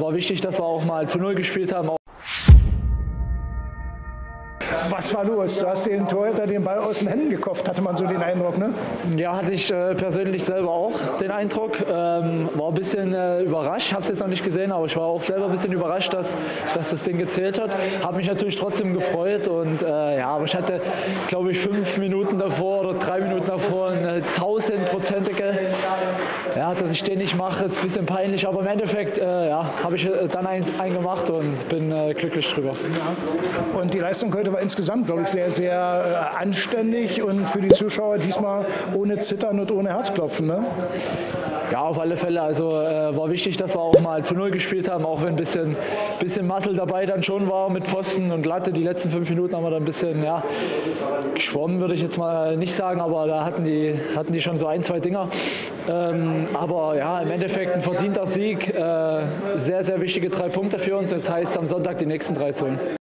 war wichtig, dass wir auch mal zu Null gespielt haben. Was war los? Du hast den Torhüter den Ball aus den Händen gekopft, hatte man so den Eindruck, ne? Ja, hatte ich persönlich selber auch den Eindruck. War ein bisschen überrascht, habe es jetzt noch nicht gesehen, aber ich war auch selber ein bisschen überrascht, dass das Ding gezählt hat. Habe mich natürlich trotzdem gefreut und ja, aber ich hatte, glaube ich, 5 Minuten davor oder 3 Minuten davor eine 1000-prozentige. Ja, dass ich den nicht mache, ist ein bisschen peinlich, aber im Endeffekt ja, habe ich dann einen gemacht und bin glücklich drüber. Und die Leistung heute war insgesamt, glaube ich, sehr, sehr anständig und für die Zuschauer diesmal ohne Zittern und ohne Herzklopfen, ne? Ja, auf alle Fälle. Also war wichtig, dass wir auch mal zu Null gespielt haben, auch wenn ein bisschen Muscle dabei dann schon war mit Pfosten und Latte. Die letzten 5 Minuten haben wir dann ein bisschen ja, geschwommen, würde ich jetzt mal nicht sagen, aber da hatten die schon so 1, 2 Dinger. Aber ja, im Endeffekt ein verdienter Sieg. Sehr, sehr wichtige 3 Punkte für uns. Das heißt, am Sonntag die nächsten 3 zu holen.